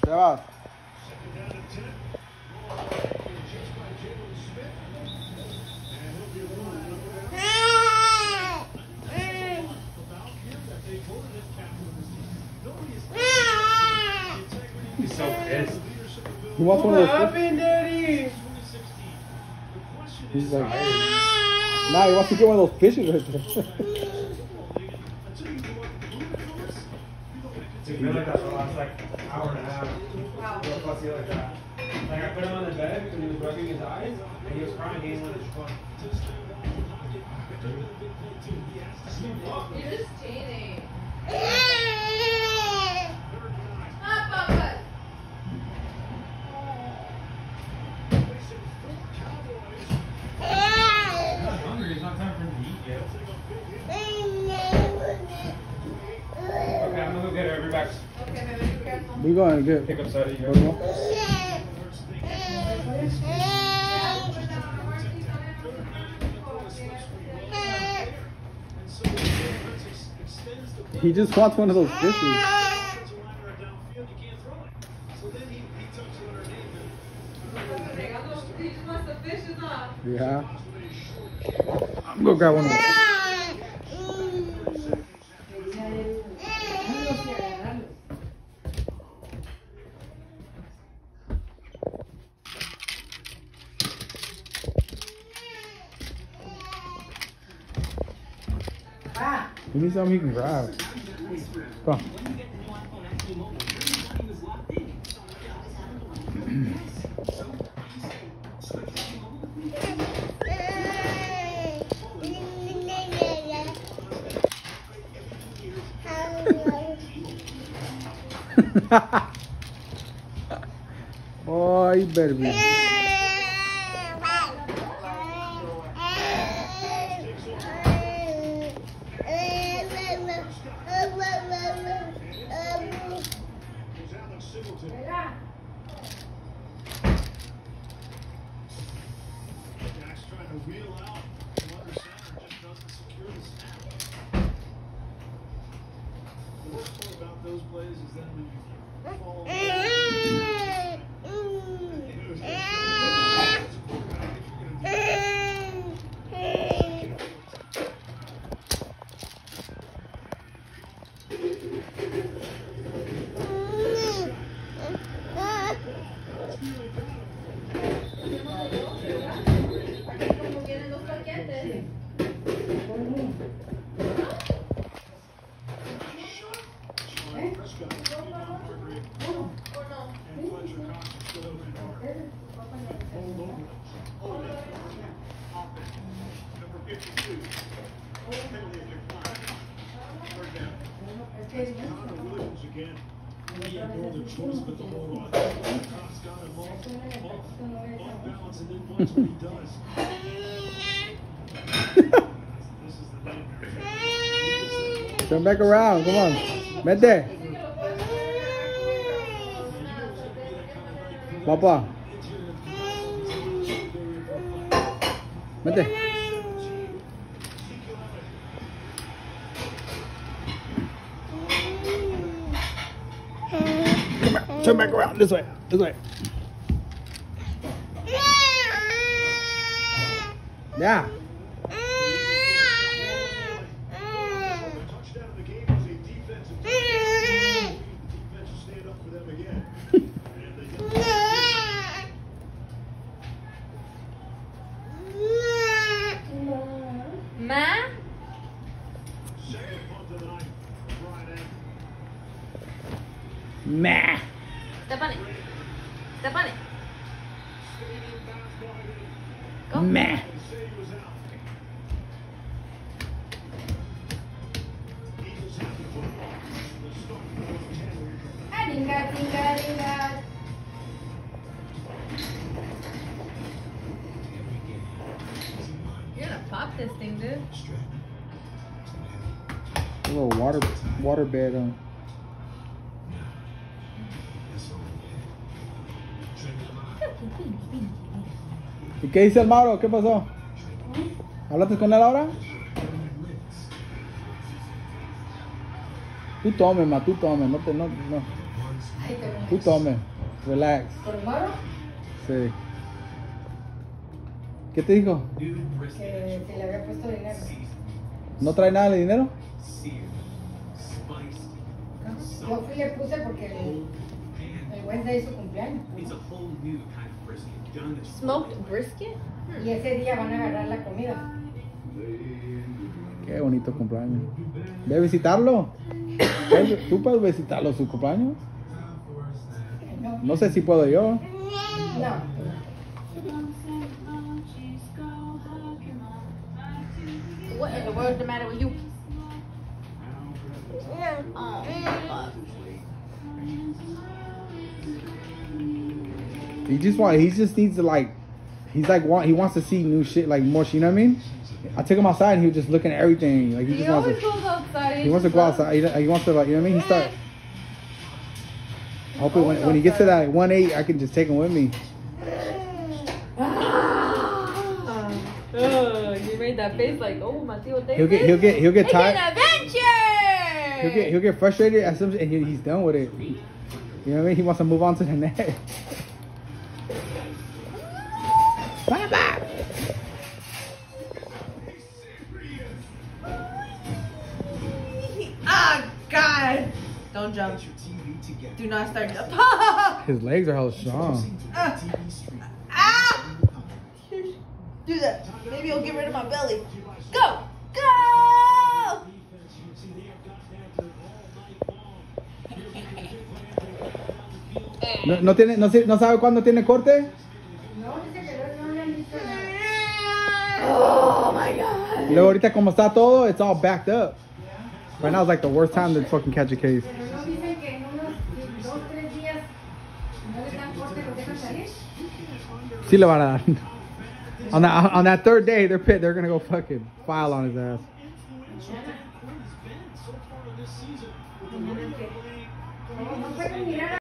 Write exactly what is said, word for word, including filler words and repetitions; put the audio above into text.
Ya vas. He's so pissed. He wants one of those. What happened, Daddy? He's like, nah, he wants to get one of those fishes right there. Dude, we like that for the last like hour and a half. Wow. Real fussy like that. Like I put him on the bed when he was rubbing his eyes and he was crying. He didn't want his phone. You're just cheating. Stop, Papa. I'm hungry. It's not time for him to eat yet. Okay, I'm gonna go get her. I'll be back. Okay, baby, be careful. We going to get. Pick up Sadie. You Go, go. go. He just wants one of those fishes. Yeah. I'm gonna grab one of those. We need something he can grab. Come on. Boy, you better be. Those plays is then when you fall. Turn back around, come on. Mete. Papa. Mete. Turn back around, this way, this way. Yeah. Ma? Meh. Step on it. Step on it. Go. Meh. Dinga, dinga, dinga. You're gonna pop this thing, dude. A little water, water bed on. ¿Y qué dice el Mauro? ¿Qué pasó? ¿Hablaste con él ahora? Tú tome, ma, tú tome, no te, no, no. Ay, qué bueno. Tú tome. Relax. ¿Por Mauro? Sí. ¿Qué te dijo? Que se le había puesto dinero. ¿No trae nada de dinero? Yo fui y le puse porque el, el Wednesday hizo cumpleaños. Smoked brisket? Y ese día van a agarrar la comida. Qué bonito cumpleaños. Ve a visitarlo. Ve, ¿Tú puedes visitarlo su cumpleaños? No. No sé si puedo yo. No. What in the world is the matter with you? Oh, fuck. He just want. He just needs to like. He's like want. He wants to see new shit, like more. You know what I mean? I took him outside and he was just looking at everything. Like he He just wants always to. goes outside. He wants to go outside. He, he wants to like. You know what I mean? He start. Hopefully, when, when he gets to that one eight, I can just take him with me. Oh, you made that face like, oh, Mateo Davis. He'll get. He'll get. He'll get It's tired. an adventure. He'll get. He'll get frustrated at some, and he, he's done with it. You know what I mean? He wants to move on to the next. Bye bye. Ah, God. Don't jump. Do not start jump. His legs are hella strong. Ah! Do that. Maybe it'll get rid of my belly. Go! Go! No, no tiene. No, sé- no sabe cuándo tiene corte. No, dice que no, no le han dicho nada. Oh my God. Y luego ahorita como está todo, it's all backed up. Right now is like the worst time to fucking catch a case. Pero no dicen que en unos dos, tres días no les dan corte, los dejan salir. Sí le van a dar. On that on that third day, they're pit. They're gonna go fucking file on his ass. No pueden mirar